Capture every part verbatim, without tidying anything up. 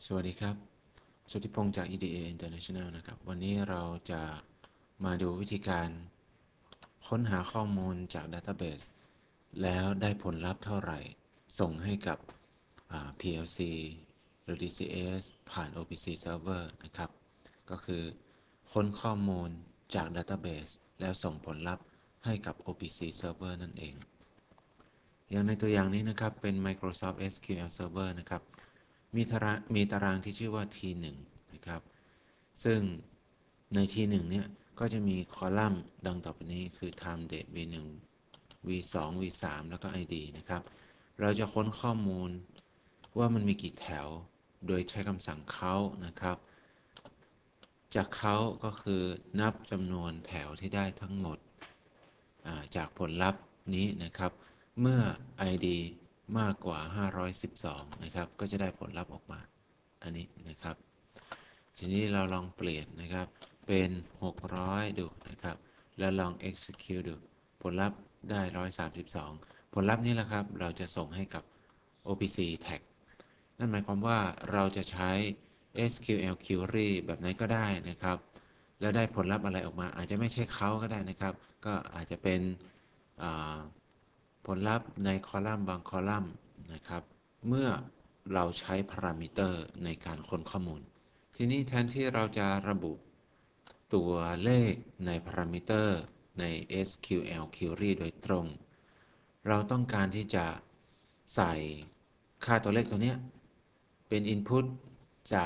สวัสดีครับสุทธิพงศ์จาก อี ดี เอ International นะครับวันนี้เราจะมาดูวิธีการค้นหาข้อมูลจาก Database แล้วได้ผลลัพธ์เท่าไหร่ส่งให้กับ พี แอล ซี หรือ ดี ซี เอส ผ่าน โอ พี ซี Server นะครับก็คือค้นข้อมูลจาก Database แล้วส่งผลลัพธ์ให้กับ โอ พี ซี Server นั่นเองอย่างในตัวอย่างนี้นะครับเป็น Microsoft เอส คิว แอล Server นะครับมีตารางมีตารางที่ชื่อว่า ที หนึ่ง นะครับซึ่งใน ที หนึ่ง เนี่ยก็จะมีคอลัมน์ดังต่อไปนี้คือ time date วี หนึ่ง วี สอง วี สาม แล้วก็ ไอ ดี นะครับเราจะค้นข้อมูลว่ามันมีกี่แถวโดยใช้คำสั่ง count นะครับจาก count ก็คือนับจำนวนแถวที่ได้ทั้งหมดจากผลลัพธ์นี้นะครับเมื่อ ไอ ดี มากกว่าห้าร้อยสิบสองนะครับก็จะได้ผลลัพธ์ออกมาอันนี้นะครับทีนี้เราลองเปลี่ยนนะครับเป็นหกร้อยดูนะครับแล้วลอง execute ดูผลลัพธ์ได้หนึ่งร้อยสามสิบสองผลลัพธ์นี้แหละครับเราจะส่งให้กับ โอ พี ซี tag นั่นหมายความว่าเราจะใช้ เอส คิว แอล Query แบบไหนก็ได้นะครับแล้วได้ผลลัพธ์อะไรออกมาอาจจะไม่ใช่เขาก็ได้นะครับก็อาจจะเป็นผลลัพธ์ในคอลัมน์บางคอลัมน์นะครับเมื่อเราใช้พารามิเตอร์ในการค้นข้อมูลทีนี้แทนที่เราจะระบุตัวเลขในพารามิเตอร์ใน เอส คิว แอล Query โดยตรงเราต้องการที่จะใส่ค่าตัวเลขตัวนี้เป็น Input จาก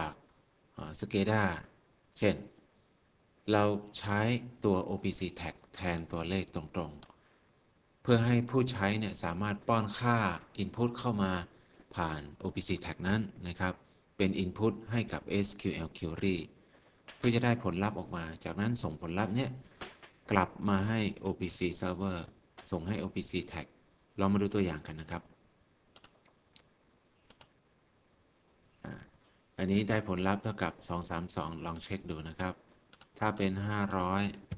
SCADA เช่นเราใช้ตัว โอ พี ซี tag แทนตัวเลขตรงๆเพื่อให้ผู้ใช้เนี่ยสามารถป้อนค่า Input เข้ามาผ่าน โอ พี ซี tag นั้นนะครับเป็น Input ให้กับ เอส คิว แอล Query เพื่อจะได้ผลลัพธ์ออกมาจากนั้นส่งผลลัพธ์เนี่ยกลับมาให้ โอ พี ซี Server ส่งให้ โอ พี ซี tag ลองมาดูตัวอย่างกันนะครับอันนี้ได้ผลลัพธ์เท่ากับสองร้อยสามสิบสองลองเช็คดูนะครับถ้าเป็นห้าร้อย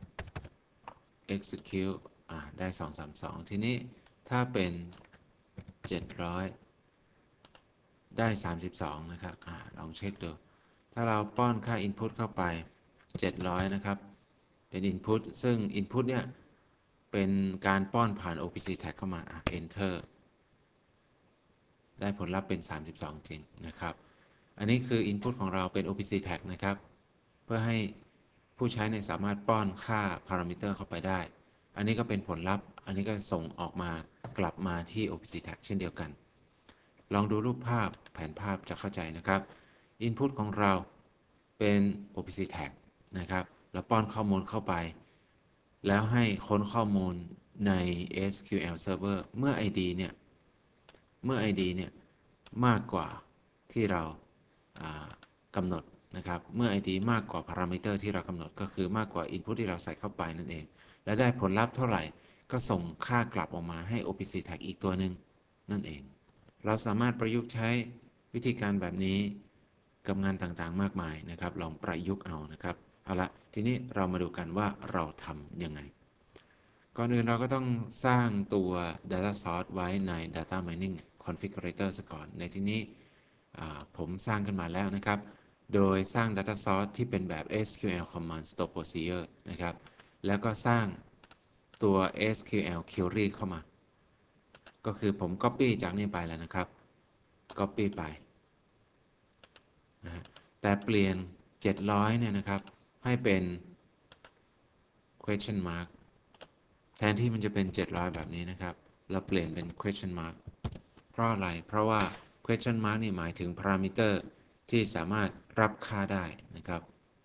execute อ่าได้สองร้อยสามสิบสองทีนี้ถ้าเป็นเจ็ดร้อยได้สามสิบสองนะครับอ่าลองเช็คดูถ้าเราป้อนค่า input เข้าไปเจ็ดร้อยนะครับเป็น input ซึ่ง input เนี่ยเป็นการป้อนผ่าน โอ พี ซี tag เข้ามา enter ได้ผลลัพธ์เป็นสามสิบสองจริงนะครับอันนี้คือ input ของเราเป็น โอ พี ซี tag นะครับเพื่อให้ผู้ใช้เนี่ยสามารถป้อนค่า parameter เข้าไปได้อันนี้ก็เป็นผลลัพธ์อันนี้ก็ส่งออกมากลับมาที่ โอ พี ซี tag เช่นเดียวกันลองดูรูปภาพแผนภาพจะเข้าใจนะครับ Input ของเราเป็น โอ พี ซี tag นะครับแล้วป้อนข้อมูลเข้าไปแล้วให้ค้นข้อมูลใน เอส คิว แอล Server เมื่อ ไอ ดี เนี่ยเมื่อ ไอ ดี เนี่ยมากกว่าที่เรากำหนดนะครับเมื่อ ไอ ดี มากกว่าพารามิเตอร์ที่เรากำหนดก็คือมากกว่า Input ที่เราใส่เข้าไปนั่นเองและได้ผลลัพธ์เท่าไหร่ก็ส่งค่ากลับออกมาให้ โอ พี ซี tag อีกตัวหนึ่งนั่นเองเราสามารถประยุกต์ใช้วิธีการแบบนี้กับงานต่างๆมากมายนะครับลองประยุกต์เอานะครับเอาละทีนี้เรามาดูกันว่าเราทำยังไงก่อนอื่นเราก็ต้องสร้างตัว Data Source ไว้ใน Data Mining Configurator ก่อนในที่นี้ผมสร้างขึ้นมาแล้วนะครับโดยสร้าง Data Source ที่เป็นแบบ เอส คิว แอล Command Store Procedure นะครับแล้วก็สร้างตัว เอส คิว แอล Query เข้ามาก็คือผม Copy จากนี้ไปแล้วนะครับ Copy ไปนะแต่เปลี่ยนเจ็ดร้อยเนี่ยนะครับให้เป็น question mark แทนที่มันจะเป็นเจ็ดร้อยแบบนี้นะครับเราเปลี่ยนเป็น question mark เพราะอะไรเพราะว่า question mark นี่หมายถึง parameter ที่สามารถรับค่าได้นะครับ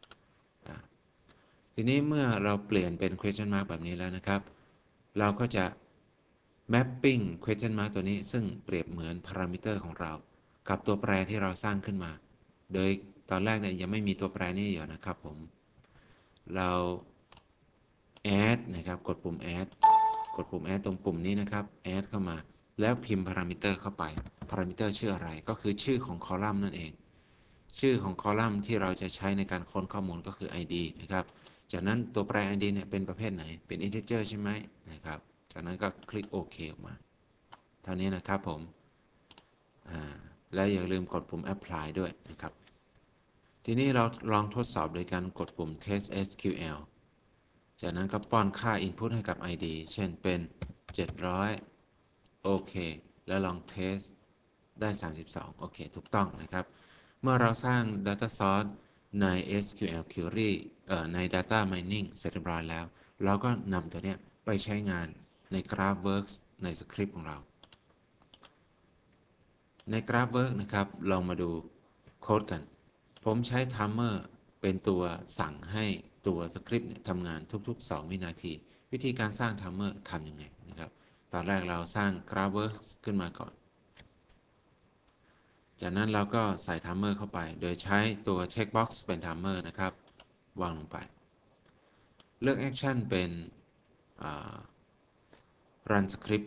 ทีนี้เมื่อเราเปลี่ยนเป็น question mark แบบนี้แล้วนะครับเราก็จะ mapping question mark ตัวนี้ซึ่งเปรียบเหมือน parameter ของเรากับตัวแปรที่เราสร้างขึ้นมาโดยตอนแรกเนี่ยยังไม่มีตัวแปรนี้อยู่นะครับผมเรา add นะครับกดปุ่ม add กดปุ่ม add ตรงปุ่มนี้นะครับ add เข้ามาแล้วพิมพ์ parameter เข้าไป parameter ชื่ออะไรก็คือชื่อของคอลัมน์นั่นเองชื่อของคอลัมน์ที่เราจะใช้ในการค้นข้อมูลก็คือ ไอ ดี นะครับจากนั้นตัวแปร ไอ ดี เนี่ยเป็นประเภทไหนเป็น integer ใช่ไหมนะครับจากนั้นก็คลิกโอเคออกมาเท่านี้นะครับผมและอย่าลืมกดปุ่ม apply ด้วยนะครับ ทีนี้เราลองทดสอบโดยการกดปุ่ม test เอส คิว แอล จากนั้นก็ป้อนค่า input ให้กับ ไอ ดี เช่นเป็น เจ็ดร้อย โอเค แล้วลอง test ได้ สามสิบสอง โอเค ถูกต้องนะครับ เมื่อเราสร้าง data source ใน เอส คิว แอล Query เอ่อใน data mining เสร็จเรียบร้อยแล้ว เราก็นำตัวเนี้ยไปใช้งานใน GraphWorks ในสคริปต์ของเรา ใน GraphWorks นะครับ ลองมาดูโค้ดกัน ผมใช้ Timer เป็นตัวสั่งให้ตัวสคริปต์ทำงานทุกๆ สอง วินาที วิธีการสร้าง Timer ทำยังไงนะครับ ตอนแรกเราสร้าง GraphWorks ขึ้นมาก่อน จากนั้นเราก็ใส่ Timer เข้าไป โดยใช้ตัว Checkbox เป็น Timer นะครับ วางลงไป เลือก Action เป็น Run Script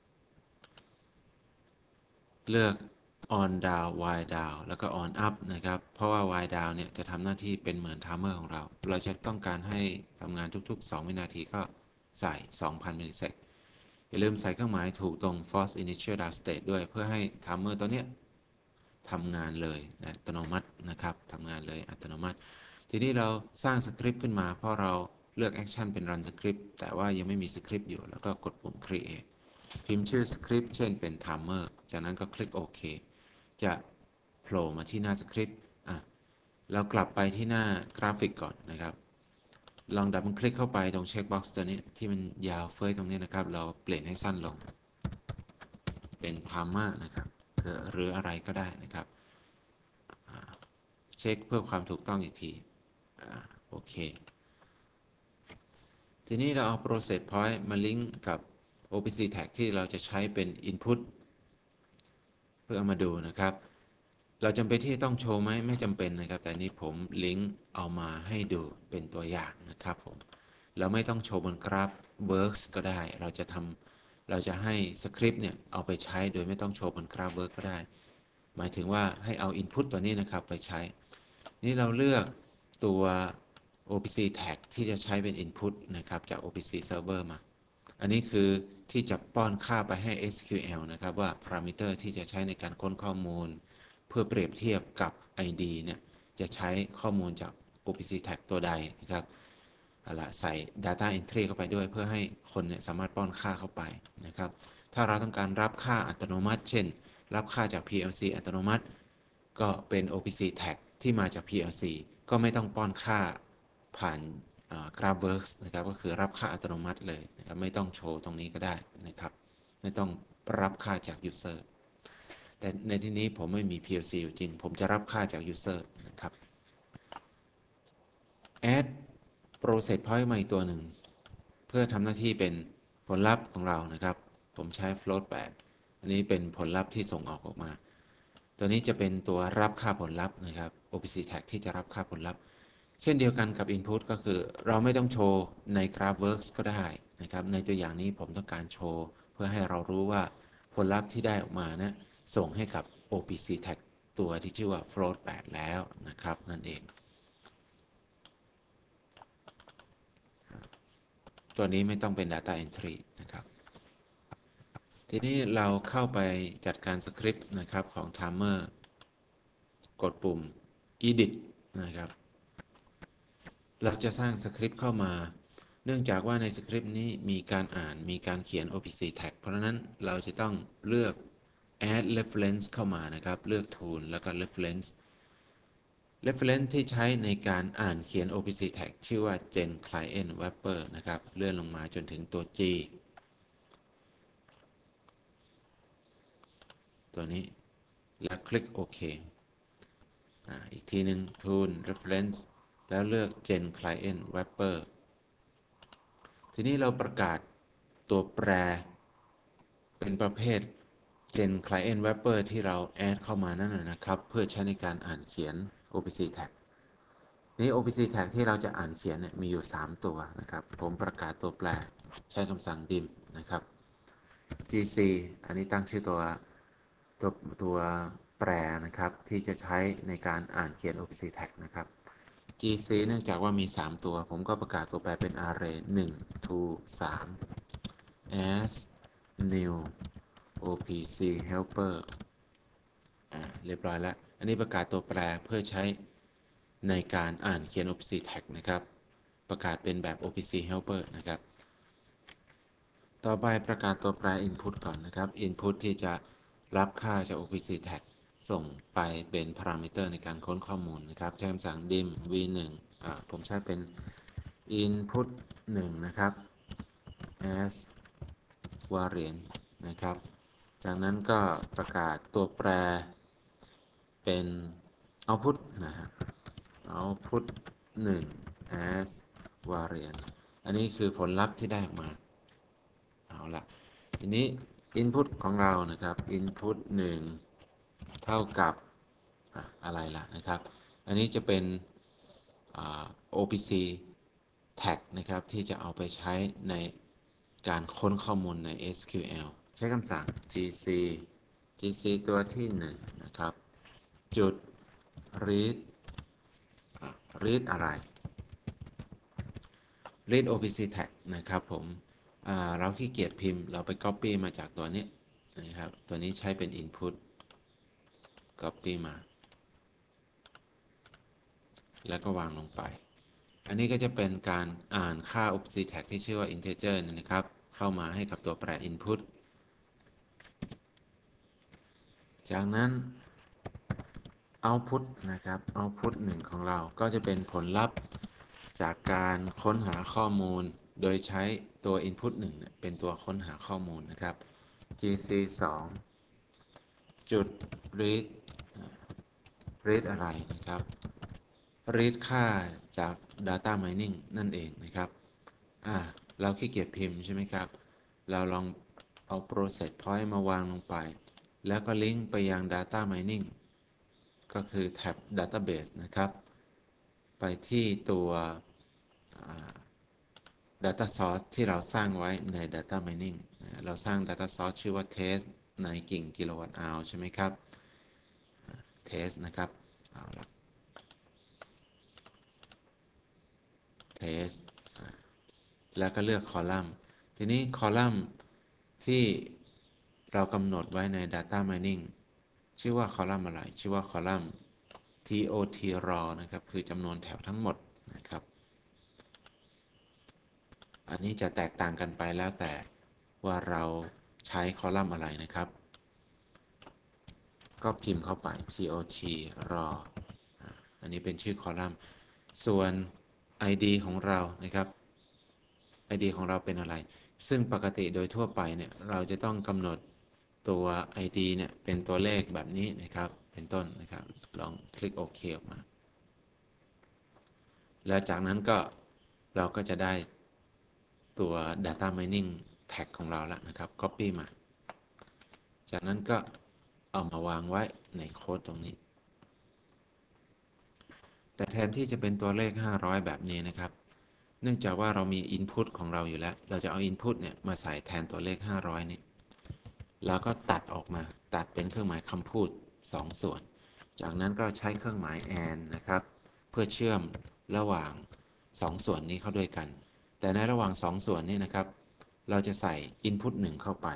เลือก on down while down แล้วก็ on up นะครับ เพราะว่า while down เนี่ยจะทำหน้าที่เป็นเหมือน timer ของเรา เราจะต้องการให้ทำงานทุกๆ สอง วินาทีก็ใส่ สองพัน มิลลิเซกอย่าลืมใส่เครื่องหมายถูกตรง force initial down state ด้วยเพื่อให้ timer ตัวเนี้ยทำงานเลยอัตโนมัตินะครับทำงานเลยอัตโนมัติ ทีนี้เราสร้างสคริปต์ขึ้นมาเพราะเราเลือก action เป็น run script แต่ว่ายังไม่มีสคริปต์อยู่แล้วก็กดปุ่ม create พิมพ์ชื่อสคริปต์เช่นเป็น timer จากนั้นก็คลิกโอเคจะโผล่มาที่หน้าสคริปต์อ่ะเรากลับไปที่หน้ากราฟิกก่อนนะครับลองดับเบิลคลิกเข้าไปตรงเช็คบ็อกซ์ตัวนี้ที่มันยาวเฟ้ยตรงนี้นะครับเราเปลี่ยนให้สั้นลงเป็น timer นะครับหรืออะไรก็ได้นะครับเช็คเพื่อความถูกต้องอีกทีโอเคทีนี้เราเอา process point มาลิงก์กับ โอ พี ซี tag ที่เราจะใช้เป็น input เพื่อเอามาดูนะครับเราจำเป็นที่ต้องโชว์ไหมไม่จำเป็นนะครับแต่นี้ผมลิงก์เอามาให้ดูเป็นตัวอย่างนะครับผมเราไม่ต้องโชว์บนกราฟ Works ก็ได้เราจะทำเราจะให้สคริปต์เนี่ยเอาไปใช้โดยไม่ต้องโชว์บนกราฟ Works ก็ได้หมายถึงว่าให้เอา Input ตัวนี้นะครับไปใช้นี่เราเลือกตัว โอ พี ซี tag ที่จะใช้เป็น Input นะครับจาก โอ พี ซี Server มาอันนี้คือที่จะป้อนค่าไปให้ เอส คิว แอล นะครับว่า parameter ที่จะใช้ในการค้นข้อมูลเพื่อเปรียบเทียบกับ ไอ ดี เนี่ยจะใช้ข้อมูลจาก โอ พี ซี tag ตัวใดนะครับเอาล่ะใส่ data entry เข้าไปด้วยเพื่อให้คนเนี่ยสามารถป้อนค่าเข้าไปนะครับถ้าเราต้องการรับค่าอัตโนมัติเช่นรับค่าจาก พี แอล ซี อัตโนมัติก็เป็น โอ พี ซี tag ที่มาจาก พี แอล ซี ก็ไม่ต้องป้อนค่าผ่าน GraphWorks นะครับก็คือรับค่าอัตโนมัติเลยนะครับไม่ต้องโชว์ตรงนี้ก็ได้นะครับไม่ต้องรับค่าจาก User แต่ในที่นี้ผมไม่มี พี แอล ซี อยู่จริงผมจะรับค่าจาก User นะครับ add process point มาอีกตัวหนึ่งเพื่อทำหน้าที่เป็นผลลัพธ์ของเรานะครับผมใช้ float แปดอันนี้เป็นผลลัพธ์ที่ส่งออกออกมาตัวนี้จะเป็นตัวรับค่าผลลัพธ์นะครับ โอ พี ซี tag ที่จะรับค่าผลลัพธ์เช่นเดียวกันกับ input ก็คือเราไม่ต้องโชว์ใน GraphWorks ก็ได้นะครับในตัวอย่างนี้ผมต้องการโชว์เพื่อให้เรารู้ว่าผลลัพธ์ที่ได้ออกมานะส่งให้กับ โอ พี ซี tag ตัวที่ชื่อว่า float แปดแล้วนะครับนั่นเองตัวนี้ไม่ต้องเป็น data entry นะครับทีนี้เราเข้าไปจัดการสคริปต์นะครับของ timer กดปุ่ม edit นะครับเราจะสร้างสคริปต์เข้ามาเนื่องจากว่าในสคริปต์นี้มีการอ่านมีการเขียน โอ พี ซี tag เพราะฉะนั้นเราจะต้องเลือก add reference เข้ามานะครับเลือก tool แล้วก็ reference reference ที่ใช้ในการอ่านเขียน โอ พี ซี tag ชื่อว่า gen client wrapper นะครับเลื่อนลงมาจนถึงตัว G ตัวนี้แล้วคลิกโอเคอีกทีหนึ่ง tool reference แล้วเลือก gen client wrapper ทีนี้เราประกาศตัวแปรเป็นประเภท gen client wrapper ที่เราแอดเข้ามานั่นนะครับเพื่อใช้ในการอ่านเขียน โอ พี ซี tag นี้ โอ พี ซี tag ที่เราจะอ่านเขียนเนี่ยมีอยู่สามตัวนะครับผมประกาศตัวแปรใช้คำสั่ง dim นะครับ จี ซี อันนี้ตั้งชื่อตัวตัวตัวแปรนะครับที่จะใช้ในการอ่านเขียน โอ พี ซี tag นะครับ จี ซี เนื่องจากว่ามีสามตัวผมก็ประกาศตัวแปรเป็น array หนึ่ง สอง สาม as new โอ พี ซี helper อ่าเรียบร้อยแล้วอันนี้ประกาศตัวแปรเพื่อใช้ในการอ่านเขียน โอ พี ซี tag นะครับประกาศเป็นแบบ โอ พี ซี helper นะครับต่อไปประกาศตัวแปร input ก่อนนะครับ input ที่จะรับค่าจาก โอ พี ซี tag ส่งไปเป็นพารามิเตอร์ในการค้นข้อมูลนะครับใช้คำสั่ง dim วี หนึ่ง อ่าผมใช้เป็น input หนึ่งนะครับ as variant นะครับจากนั้นก็ประกาศตัวแปรเป็น output นะฮะ output หนึ่ง as variant อันนี้คือผลลัพธ์ที่ได้ออกมาเอาละทีนี้ input ของเรานะครับ input หนึ่งเท่ากับอะอะไรล่ะนะครับอันนี้จะเป็น โอ พี ซี tag นะครับที่จะเอาไปใช้ในการค้นข้อมูลใน เอส คิว แอล ใช้คำสั่ง gc gc ตัวที่หนึ่งนะครับจุด read read อะไร read โอ พี ซี tag นะครับผมเราขี้เกียจพิมพ์เราไป copy มาจากตัวนี้นะครับตัวนี้ใช้เป็น input copy มาแล้วก็วางลงไปอันนี้ก็จะเป็นการอ่านค่า โอ พี ซี tag ที่ชื่อว่า integer นะครับเข้ามาให้กับตัวแปร input จากนั้น output นะครับ output หนึ่งของเราก็จะเป็นผลลัพธ์จากการค้นหาข้อมูลโดยใช้ตัว input หนึ่งเป็นตัวค้นหาข้อมูลนะครับ gc สองจุด read read อะไรนะครับ read ค่าจาก data mining นั่นเองนะครับอ่าเราขี้เกียจพิมพ์ใช่ไหมครับเราลองเอา process point มาวางลงไปแล้วก็ลิงก์ไปยัง data mining ก็คือแท็บ database นะครับไปที่ตัว data source ที่เราสร้างไว้ใน data mining เราสร้าง data source ชื่อว่า test ในกิ่ง kilowatt hour ใช่ไหมครับ test นะครับเอาละ test แล้วก็เลือกคอลัมน์ทีนี้คอลัมน์ที่เรากำหนดไว้ใน data mining ชื่อว่าคอลัมน์อะไรชื่อว่าคอลัมน์ tot raw นะครับคือจำนวนแถวทั้งหมดนะครับอันนี้จะแตกต่างกันไปแล้วแต่ว่าเราใช้คอลัมน์อะไรนะครับก็พิมพ์เข้าไป tot raw อันนี้เป็นชื่อคอลัมน์ส่วน ไอ ดี ของเรานะครับ ไอ ดี ของเราเป็นอะไรซึ่งปกติโดยทั่วไปเนี่ยเราจะต้องกำหนดตัว ไอ ดี เนี่ยเป็นตัวเลขแบบนี้นะครับเป็นต้นนะครับลองคลิกโอเคออกมาแล้วจากนั้นก็เราก็จะได้ตัว data mining tag ของเราแล้วนะครับ copy มาจากนั้นก็เอามาวางไว้ในโค้ดตรงนี้แต่แทนที่จะเป็นตัวเลขห้าร้อยแบบนี้นะครับเนื่องจากว่าเรามี input ของเราอยู่แล้วเราจะเอา input เนี่ยมาใส่แทนตัวเลขห้าร้อยนี่แล้วก็ตัดออกมาตัดเป็นเครื่องหมายคำพูดสองส่วนจากนั้นก็ใช้เครื่องหมาย and นะครับเพื่อเชื่อมระหว่างสองส่วนนี้เข้าด้วยกันแต่ในระหว่างสองส่วนนี้นะครับเราจะใส่ input หนึ่งเข้าไป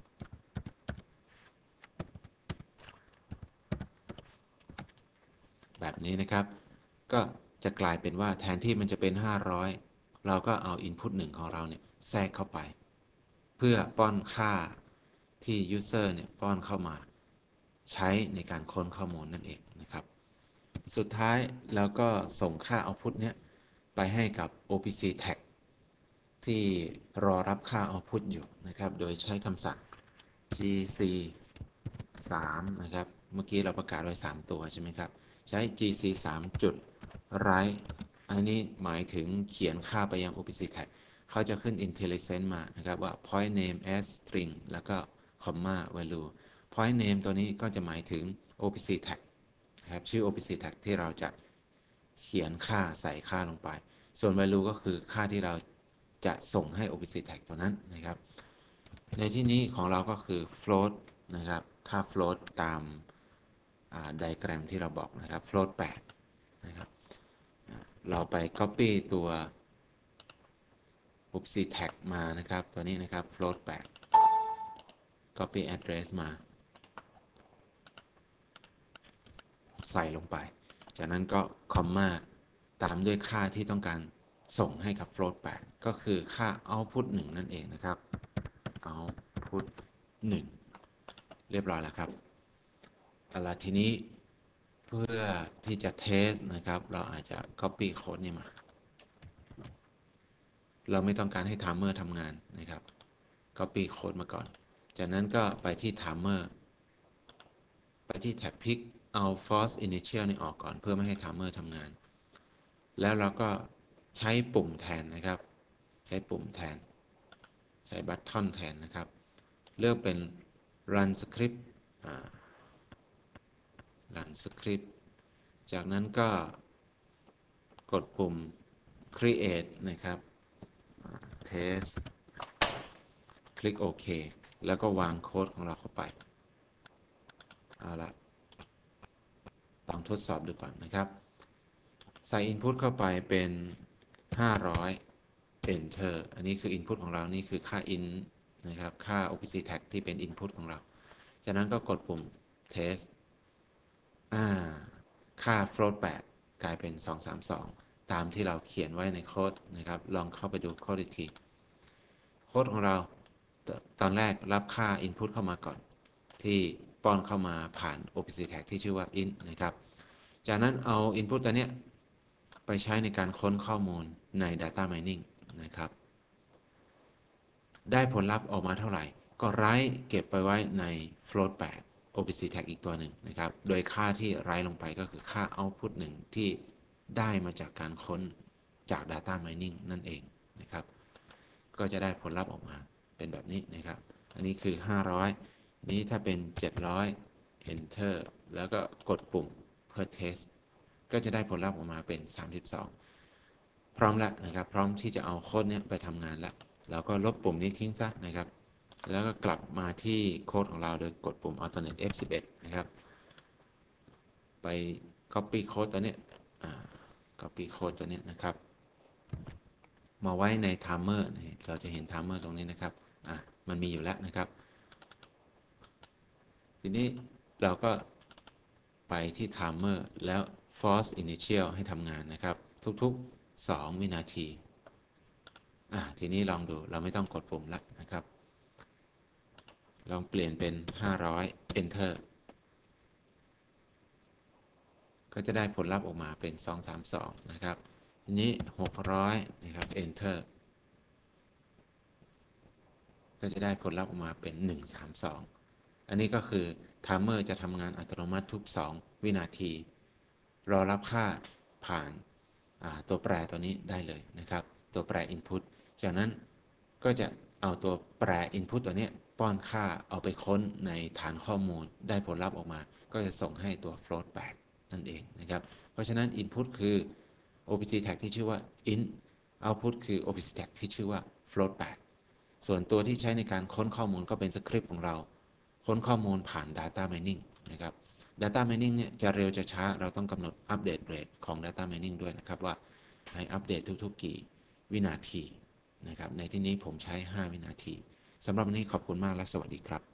แบบนี้นะครับก็จะกลายเป็นว่าแทนที่มันจะเป็นห้าร้อยเราก็เอา input หนึ่งของเราเนี่ยแทรกเข้าไปเพื่อป้อนค่าที่ user เนี่ยป้อนเข้ามาใช้ในการค้นข้อมูลนั่นเองนะครับสุดท้ายเราก็ส่งค่า output เนี้ยไปให้กับ โอ พี ซี tag ที่รอรับค่า output อยู่นะครับโดยใช้คำสั่ง gc สามนะครับเมื่อกี้เราประกาศไว้สามตัวใช่ไหมครับใช้ gc สามจุด write อันนี้หมายถึงเขียนค่าไปยัง โอ พี ซี tag เขาจะขึ้น intelligent มานะครับว่า point name as string แล้วก็ comma value point name ตัวนี้ก็จะหมายถึง โอ พี ซี tag นะครับชื่อ โอ พี ซี tag ที่เราจะเขียนค่าใส่ค่าลงไปส่วน value ก็คือค่าที่เราจะส่งให้ โอ พี ซี tag ตัวนั้นนะครับในที่นี้ของเราก็คือ float นะครับค่า float ตามไดอะแกรมที่เราบอกนะครับ float แปดนะครับเราไป copy ตัว โอ พี ซี tag มานะครับตัวนี้นะครับ float แปด copy address มาใส่ลงไปจากนั้นก็คอมมาตามด้วยค่าที่ต้องการส่งให้กับ float แปดก็คือค่า output หนึ่งนั่นเองนะครับ output หนึ่งเรียบร้อยแล้วครับเอาล่ะทีนี้เพื่อที่จะเทสนะครับเราอาจจะ copy code นี่มาเราไม่ต้องการให้ timer ทำงานนะครับ copy code มาก่อนจากนั้นก็ไปที่ timer ไปที่แท็บ pick เอา force initial นี่ออกก่อนเพื่อไม่ให้ timer ทำงานแล้วเราก็ใช้ปุ่มแทนนะครับใช้ปุ่มแทนใช้ button แทนนะครับเลือกเป็น run script run script จากนั้นก็กดปุ่ม create นะครับ test คลิกโอเคแล้วก็วางโค้ดของเราเข้าไปเอาละลองทดสอบดูก่อนนะครับใส่ input เข้าไปเป็นห้าร้อย enter อันนี้คือ input ของเรานี่คือค่า in นะครับค่า โอ พี ซี tag ที่เป็น input ของเราจากนั้นก็กดปุ่ม test อ่าค่า float แปดกลายเป็นสองสามสองตามที่เราเขียนไว้ในโค้ดนะครับลองเข้าไปดูโค้ดอีกทีโค้ดของเราตอนแรกรับค่า input เข้ามาก่อนที่ป้อนเข้ามาผ่าน โอ พี ซี tag ที่ชื่อว่า int นะครับจากนั้นเอา input ตัวเนี้ยไปใช้ในการค้นข้อมูลใน data mining นะครับได้ผลลัพธ์ออกมาเท่าไหร่ก็ไร้เก็บไปไว้ใน float แปด โอ พี ซี tag อีกตัวหนึ่งนะครับโดยค่าที่ไร้ลงไปก็คือค่า output หนึ่งที่ได้มาจากการค้นจาก data mining นั่นเองนะครับก็จะได้ผลลัพธ์ออกมาเป็นแบบนี้นะครับอันนี้คือห้าร้อยนี้ถ้าเป็นเจ็ดร้อย enter แล้วก็กดปุ่มเพื่อ test ก็จะได้ผลลัพธ์ออกมาเป็นสามสิบสองพร้อมแล้วนะครับพร้อมที่จะเอาโค้ดนี้ไปทำงานแล้วเราก็ลบปุ่มนี้ทิ้งซะนะครับแล้วก็กลับมาที่โค้ดของเราโดยกดปุ่ม alternate เอฟ สิบเอ็ด นะครับไป copy โค้ดตัวนี้ copy โค้ดตัวนี้นะครับมาไว้ใน timer เราจะเห็น timer ตรงนี้นะครับอ่ะมันมีอยู่แล้วนะครับทีนี้เราก็ไปที่ timer แล้ว force initial ให้ทำงานนะครับทุกๆสองวินาทีอ่ะทีนี้ลองดูเราไม่ต้องกดปุ่มแล้วนะครับลองเปลี่ยนเป็นห้าร้อย enter ก็จะได้ผลลัพธ์ออกมาเป็นสองสามสองนะครับทีนี้หกร้อยนะครับ enter ก็จะได้ผลลัพธ์ออกมาเป็นหนึ่งสามสองอันนี้ก็คือ timer จะทำงานอัตโนมัติทุกสองวินาทีรอรับค่าผ่านตัวแปรตัวนี้ได้เลยนะครับตัวแปร input จากนั้นก็จะเอาตัวแปร input ตัวนี้ป้อนค่าเอาไปค้นในฐานข้อมูลได้ผลลัพธ์ออกมาก็จะส่งให้ตัว float แปดนั่นเองนะครับเพราะฉะนั้น input คือ โอ พี ซี tag ที่ชื่อว่า int output คือ โอ พี ซี tag ที่ชื่อว่า float แปดส่วนตัวที่ใช้ในการค้นข้อมูลก็เป็นสคริปต์ของเราค้นข้อมูลผ่าน data mining นะครับ data mining เนี่ยจะเร็วจะช้าเราต้องกำหนดอัปเดตเรทของ data mining ด้วยนะครับว่าให้อัปเดตทุกๆกี่วินาทีนะครับในที่นี้ผมใช้ห้าวินาทีสำหรับวันนี้ขอบคุณมากและสวัสดีครับ